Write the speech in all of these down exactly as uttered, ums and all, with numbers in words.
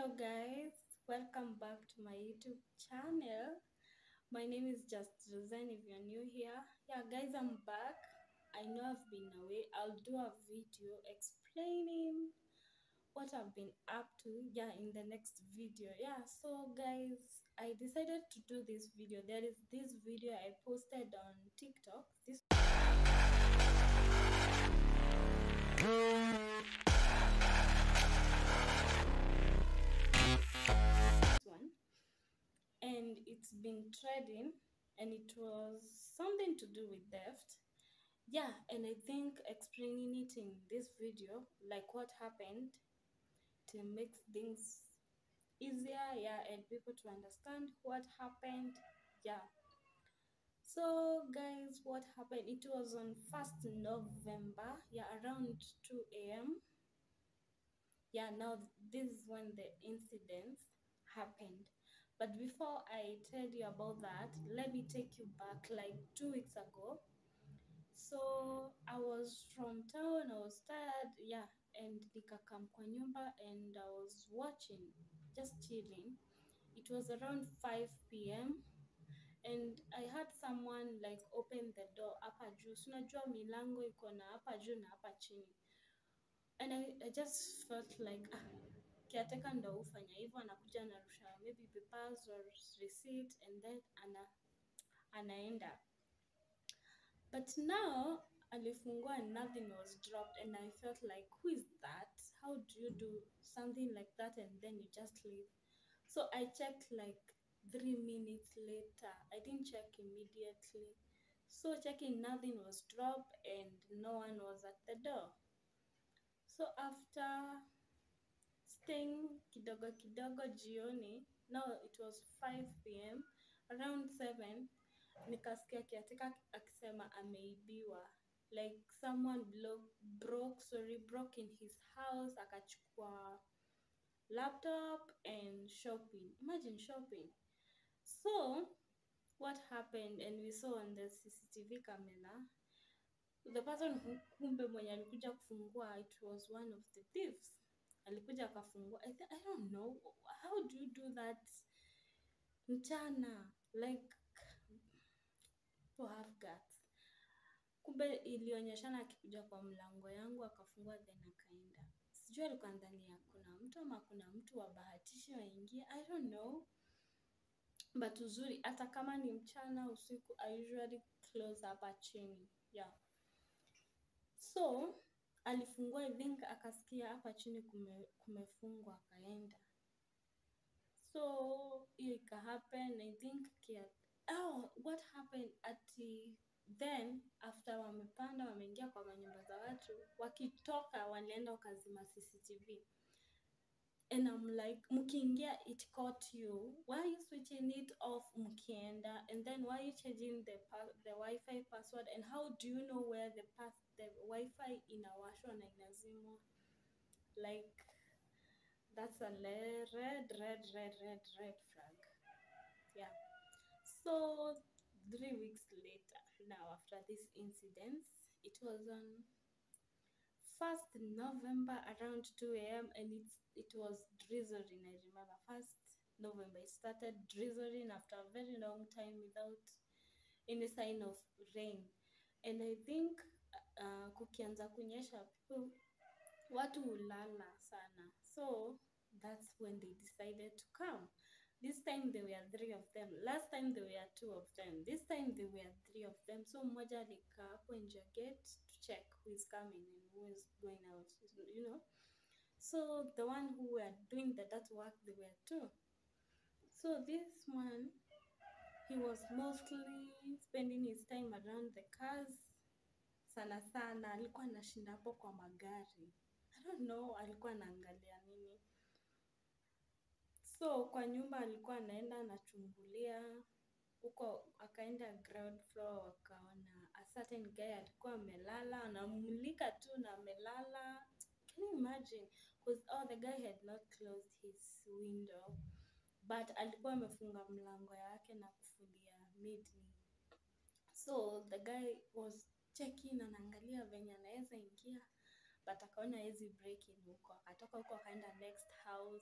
Hello guys, welcome back to my YouTube channel. My name is Justrozen if you're new here. Yeah guys, I'm back. I know I've been away. I'll do a video explaining what I've been up to, yeah, in the next video. Yeah, so guys, I decided to do this video. There is this video I posted on TikTok. This one, and it's been trending, and it was something to do with theft. Yeah, and I think explaining it in this video, like what happened, to make things easier, yeah, and people to understand what happened. Yeah, so guys, what happened, it was on first November, yeah, around two a m Yeah, now this is when the incidents happened. But before I tell you about that, let me take you back like two weeks ago. So I was from town, I was tired, yeah, and nikakam kwa nyumba and I was watching, just chilling. It was around five p m and I had someone like open the door hapa juu. Si unajua milango iko na hapa juu na hapa chini. And I, I just felt like ah, kiateka ndo ufanya hivyo, anakuja anarusha maybe papers or receipt and then ana anaenda. But now alifungua and nothing was dropped and I felt like, who is that? How do you do something like that and then you just leave? So I checked like three minutes later. I didn't check immediately. So checking, nothing was dropped and no one was at the door. So after staying kidogo kidogo jioni, now it was five p m, around seven, nikasikia kiatika akisema ameibiwa, like someone broke, broke sorry broke in his house, akachukua laptop and shopping. Imagine shopping. So what happened, and we saw on the C C T V camera, the person who kumbe mwenye alikuja kufungua, it was one of the thieves. Alikuja akafungua. I, th I don't know, how do you do that mchana, like to have guts. Kumbe ilionyeshana akikuja kwa mlango yangu akafungua then akaenda. Sijui alikuwa ndani ya kuna mtu ama kuna mtu wabahatisha waingie, I don't know. But uzuri hata kama ni mchana usiku, I usually close hapa chini. Yeah. So alifungua, I think akasikia hapa chini kume, kumefungwa akaenda. So hiyo ika happen, I think kia, oh, what happened ati then after wamepanda wameingia kwa manyumba za watu, wakitoka walienda wakazima C C T V. And I'm like, mkiingia, it caught you. Why are you switching it off mkienda? And then why are you changing the the Wi-Fi password? And how do you know where the pass the Wi-Fi inawashwa na inazimwa? Like, that's a red, red, red, red, red, red flag. Yeah. So three weeks later, now after this incident, it was on first November around two a m and it's it was drizzling. I remember first November it started drizzling after a very long time without any sign of rain. And I think uh, kukianza kunyesha, people, watu hulala sana. So that's when they decided to come. This time there were three of them. Last time there were two of them. This time there were three of them. So mmoja alikaa hapo nje ya gate to check who is coming and who is going out, you know. So the one who were doing the dirty work, they were two. So this one, he was mostly spending his time around the cars. Sana sana alikuwa anashinda hapo kwa magari. I don't know alikuwa anaangalia nini. So kwa nyumba alikuwa anaenda anachungulia huko, akaenda ground floor, wakaona a certain guy alikuwa amelala, anamulika tu na amelala. Can you imagine? Because oh, the guy had not closed his window, but alikuwa amefunga mlango yake na kufungia midi. So the guy was checking, anaangalia venye anaweza ingia, but akaona hezi break in huko. Akatoka huko akaenda next house,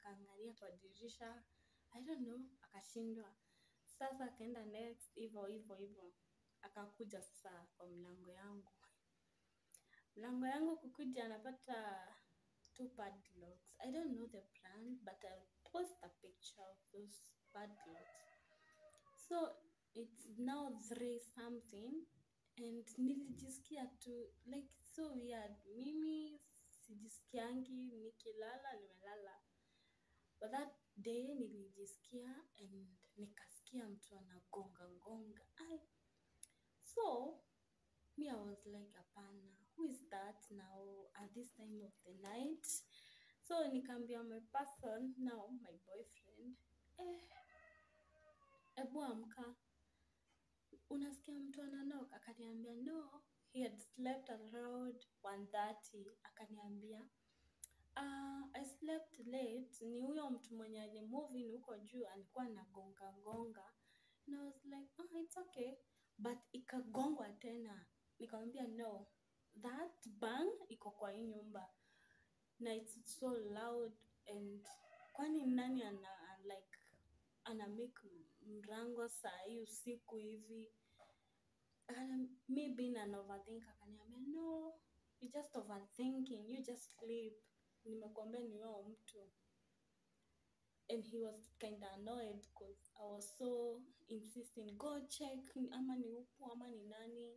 akaangalia kwa dirisha, I don't know, akashindwa. Sasa akaenda next hivyo hivyo hivyo, akakuja sasa kwa mlango yangu. Mlango yangu kukuja anapata two padlocks. I don't know the brand, but I'll post a picture of those padlocks. So it's now three something, and nilijisikia tu like so weird. Mimi sijisikiangi nikilala nimelala, but that day nilijisikia and nikasikia mtu anagonga gonga. I so me I was like, apana, who is that now at this time of the night? So nikaambia my person, now my boyfriend, eh, ebu amka, unasikia mtu ananoka? Akaniambia no, he had slept around one thirty. Akaniambia uh, I slept late, ni huyo mtu mwenye alimove in huko juu alikuwa anagonga gonga. And I was like, oh, it's okay, but ikagongwa tena. Nikamwambia no, that bang iko kwa hii nyumba na it's so loud, and kwani nani ana like ana make mrango saa hii usiku hivi? And me being an overthinker, akaniambia no, you just overthinking, you just sleep, nimekuambia ni wewe mtu. And he was kind of annoyed because I was so insisting, go check ama ni upu ama ni nani.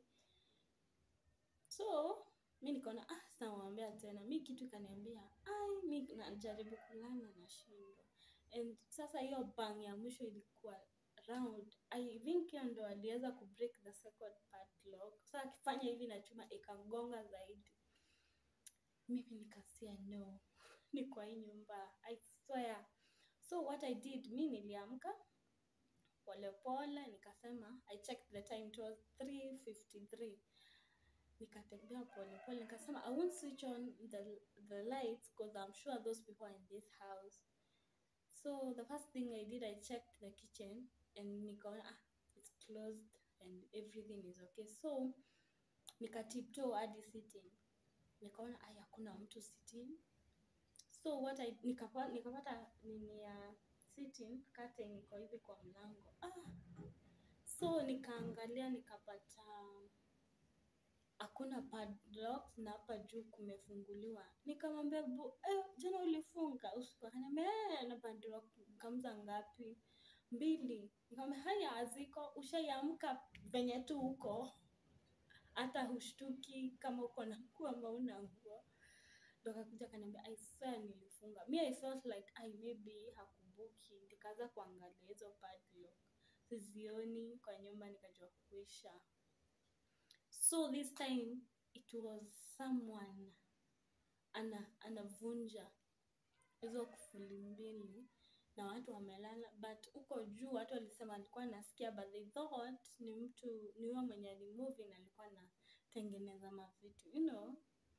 So mi nikaona ah, sitamwambia tena. Mi kitu kaniambia ai, mi najaribu kulala na shindwa. And sasa hiyo bang ya mwisho ilikuwa round. I think hiyo ndo aliweza ku break the second padlock. So akifanya hivi na chuma ikagonga zaidi. Mimi nikasia no, ni kwa hii nyumba, I swear. So what I did, mi niliamka pole pole, nikasema I checked the time, it was three fifty-three. Nikatembea pole pole, nikasema I won't switch on the the lights because I'm sure those people are in this house. So the first thing I did, I checked the kitchen and nikaona ah, it's closed and everything is okay. So nikatiptoe hadi sitting, nikaona ai hakuna mtu sitting. So what I nikapata nikapata nini ya sitting curtain iko hivi kwa mlango. Ah, so nikaangalia nikapata hakuna padlock na hapa juu kumefunguliwa. Nikamwambia bu, eh, jana ulifunga usiku? Akaniambia eh, na padlock kamza ngapi? Mbili. Nikamwambia haya haziko, ushaiamka venye tu huko, hata hushtuki kama uko na nguo ama una nguo. Ndo akakuja akaniambia I swear nilifunga. Me I felt like I maybe hakumbuki. Nikaanza kuangalia hizo padlock, sizioni kwa nyumba, nikajua kuisha. So this time it was someone ana anavunja hizo kufuli mbili na watu wamelala, but uko juu watu walisema alikuwa nasikia, but they thought ni mtu ni huyo mwenye alimove na alikuwa anatengeneza mavitu, you know.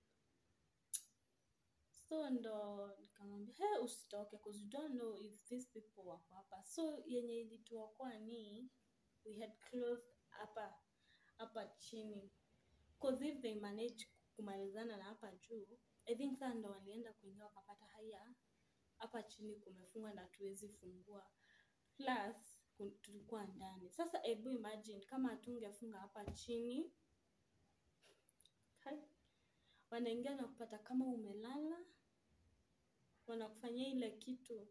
So ndo nikamwambia hey, usitoke because you don't know if these people wako hapa. So yenye ilituokoa ni we had closed hapa hapa chini, because if they manage kumalizana na hapa juu, I think sasa ndo walienda kuingia wakapata haya hapa chini kumefungwa na tuwezi fungua, plus tulikuwa ndani. Sasa hebu imagine kama hatungefunga hapa chini, wanaingia na kupata kama umelala, wanakufanyia ile kitu,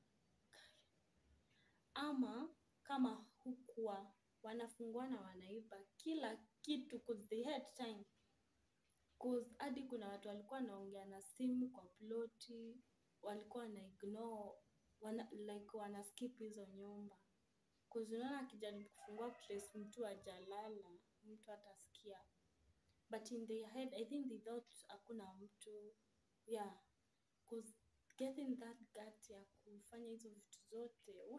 ama kama hukua wanafungua na wanaiba kila kitu, because they had time. Cause hadi kuna watu walikuwa naongea na simu kwa ploti, walikuwa na ignore, wana, like wana skip hizo nyumba. Cause unaona akijaribu kufungua place mtu hajalala, mtu atasikia. But in their head, I think they thought hakuna mtu. Yeah. Cause getting that gut ya kufanya hizo vitu zote. What?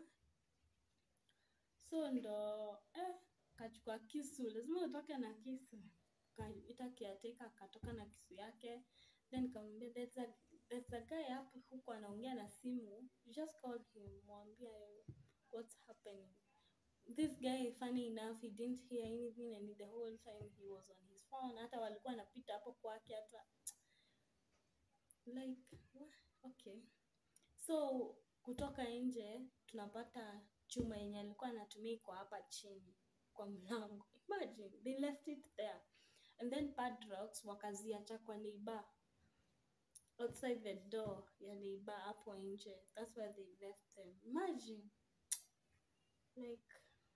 So ndo, eh, kachukua kisu, lazima utoke na kisu. Ita kiateka akatoka na kisu yake. Then nikamwambia there's a there's a guy hapo huko anaongea na simu, you just call him, mwambie what's happening. This guy, funny enough, he didn't hear anything, and the whole time he was on his phone. Hata walikuwa anapita hapo kwake hata like what? Okay. So kutoka nje tunapata chuma yenye alikuwa anatumia kwa hapa chini kwa mlango. Imagine they left it there. And then padlocks wakaziacha kwa neighbor outside the door ya neighbor hapo nje. That's where they left them. Imagine. Like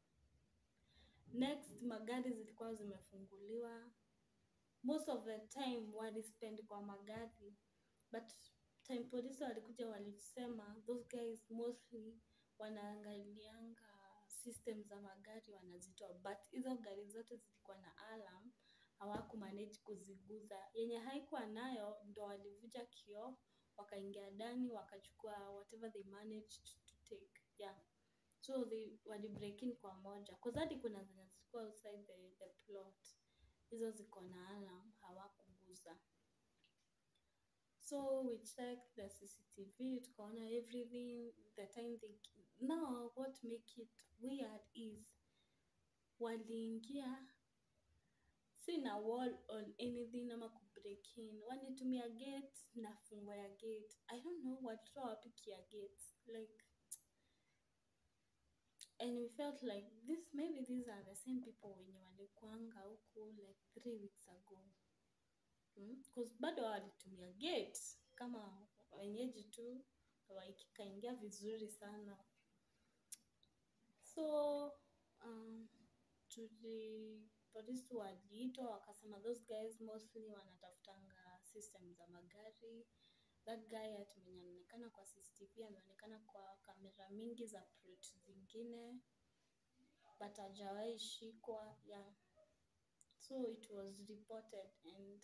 next magari zilikuwa zimefunguliwa. Most of the time wali spend kwa magari. But time polisi walikuja walisema those guys mostly wanaangalianga systems za magari wanazitoa, but hizo gari zote zilikuwa na alarm hawaku manage kuziguza. Yenye haikuwa nayo ndo walivuja kioo wakaingia ndani wakachukua whatever they managed to take. Yeah, so they wali break in kwa moja cause hadi kuna zenye zilikuwa outside the, the plot, hizo ziko na alarm hawakuguza. So we checked the C C T V, tukaona everything. The time they now what make it weird is waliingia sina wall on anything ama kubreak in. Walitumia gate na fungo ya gate. I don't know what to wapi kia gate. Like, and we felt like this maybe these are the same people wenye walikuanga huko like three weeks ago. Hmm? Cause bado walitumia gate kama wenyeji tu waikaingia vizuri sana. So um tuli polisi waliitwa wakasema those guys mostly wanatafutanga system za magari. That guy atumenye anaonekana kwa C C T V ameonekana kwa kamera mingi za plot zingine but hajawahi shikwa. Yeah, so it was reported and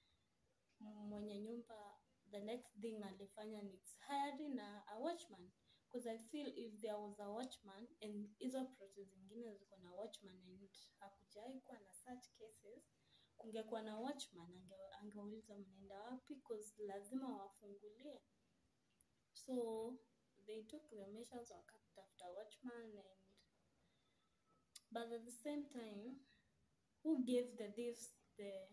mwenye nyumba the next thing alifanya ni hiring a, a watchman, because I feel if there was a watchman and hizo process zingine ziko na watchman and hakujai kuwa na such cases, kungekuwa na watchman ange angeuliza mnaenda wapi because lazima wafungulie. So they took the measures wakatafuta watchman and but at the same time who gave the thieves the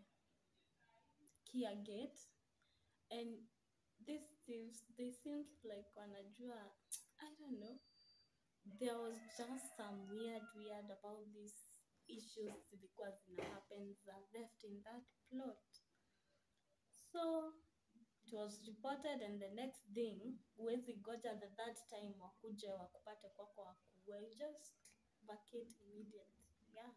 key gate? And these thieves, they seemed like wanajua, I don't know, there was just some weird weird about these issues zilikuwa zina happen that left in that plot. So it was reported and the next thing huwezi goja the third time wakuje wakupate kwako wakuwe, just vacate immediately. Yeah.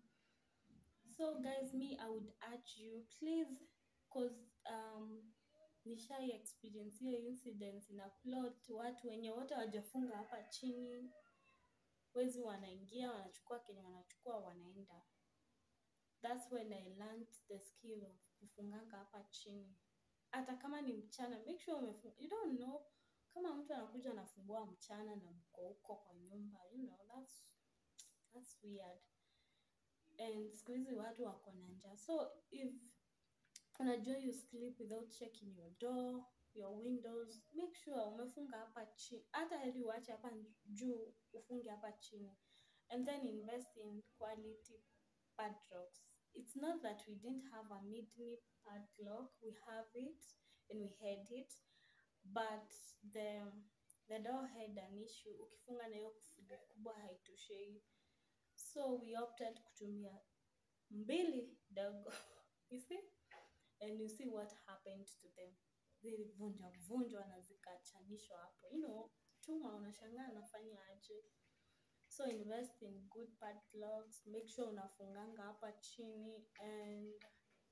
So guys, me I would urge you please, cause um nishai experience hiyo incident in a plot, watu wenye wote wajafunga hapa chini, wezi wanaingia wanachukua kenye wanachukua wanaenda. That's when I learned the skill of kufunganga hapa chini. Hata kama ni mchana, make sure umefunga. You don't know kama mtu anakuja anafungua mchana na mko huko kwa nyumba, you know, that's that's weird. And siku hizi watu wako na njaa. So if unajua you sleep without checking your door, your windows, make sure umefunga hapa chini. Hata heri uache hapa juu ufunge hapa chini. And then invest in quality padlocks. It's not that we didn't have a midnight padlock, we have it and we had it, but the the door had an issue. Ukifunga na hiyo kufuli kubwa haitoshei. So we opted kutumia mbili dogo. You see? And you see what happened to them. Zilivunja vunjwa na zikachanishwa hapo. You know, chuma unashangaa anafanya aje. So invest in good padlocks. Make sure unafunganga hapa chini. And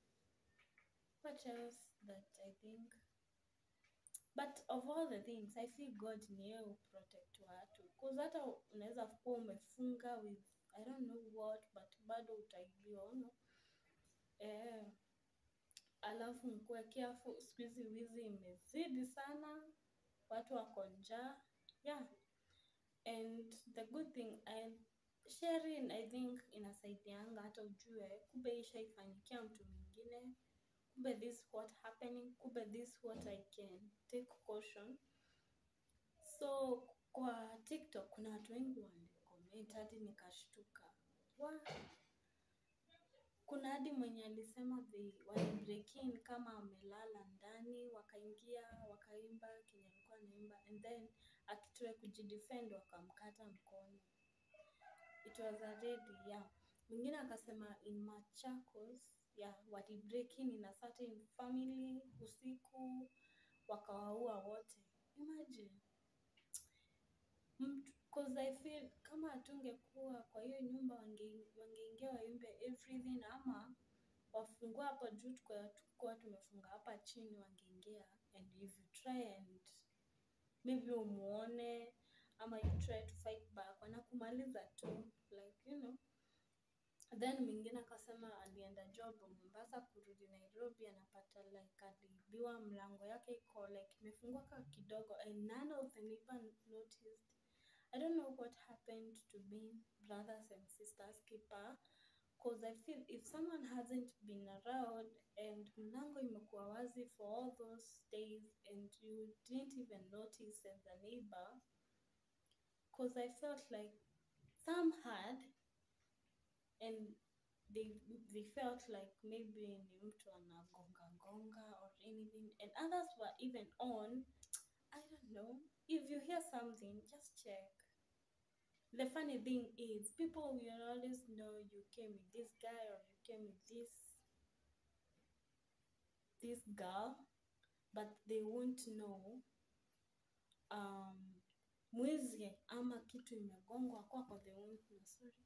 what else that I think? But of all the things, I feel God ni yeye protect watu. Cause hata unaweza kuwa umefunga with I don't know what, but bado utaibiwa, no? Eh, alafu mkuwe careful, siku hizi wizi imezidi sana, watu wako njaa. Yeah. And the good thing, I sharing I think inasaidianga hata ujue kumbe ishaifanyikia mtu mwingine, kumbe this what happening, kumbe this what I can take caution. So kwa TikTok kuna watu wengi walicomment hadi nikashtuka. Wa kuna hadi mwenye alisema they wali break in kama amelala ndani, wakaingia wakaimba kenye alikuwa anaimba, and then akitry kujidefend wakamkata mkono. It was a lady, yeah. Mwingine akasema in Machakos, yeah, wali break in in a certain family usiku wakawaua wote. Imagine. Because I feel kama hatungekuwa kwa hiyo nyumba wange wangeingia waimbe everything, ama wafungua hapo juu tukua tumefunga hapa chini wangeingia, and if you try and maybe umuone ama you try to fight back wanakumaliza tu, like you know. Then mwingine akasema alienda job Mombasa, kurudi Nairobi anapata like alibiwa, mlango yake iko like imefunguka kidogo, and none of them even noticed. I don't know what happened to being brothers and sisters keeper, because I feel if someone hasn't been around and mlango imekuwa wazi for all those days and you didn't even notice as a neighbor, because I felt like some had and they they felt like maybe ni mtu anagonga gonga or anything, and others were even on. I don't know. If you hear something, just check. The funny thing is, people will always know you came with this guy or you came with this this girl, but they won't know um mwizi ama kitu imegongwa kwako, they won't know. Sorry.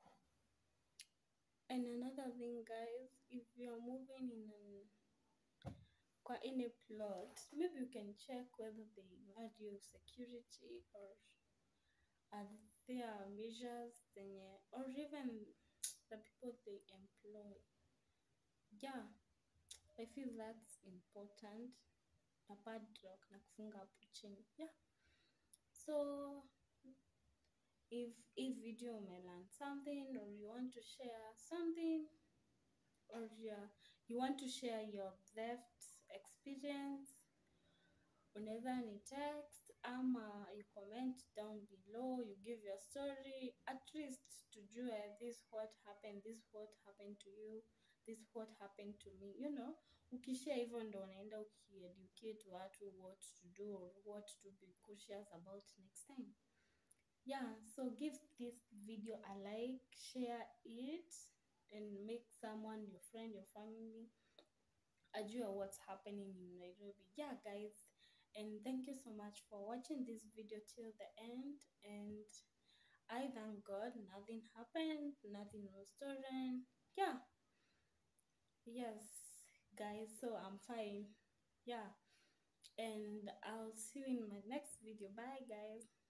And another thing, guys, if you're moving in an kwa any plot, maybe you can check whether they had you security or are there measures zenye, or even the people they employ. Yeah, I feel that's important. Na padlock na kufunga hapo chini. Yeah. So if if video may learn something, or you want to share something, or yeah, you want to share your theft experience, unaweza ni text ama you comment down below, you give your story, at least tujue this what happened, this what happened to you, this what happened to me, you know. Ukishare hivyo ndo unaenda ukieducate watu what to do or what to be cautious about next time. Yeah, so give this video a like, share it, and make someone, your friend, your family, ajua what's happening in Nairobi. Yeah, guys, and thank you so much for watching this video till the end, and I thank God nothing happened, nothing was stolen. Yeah, yes, guys, so I'm fine. Yeah, and I'll see you in my next video. Bye, guys.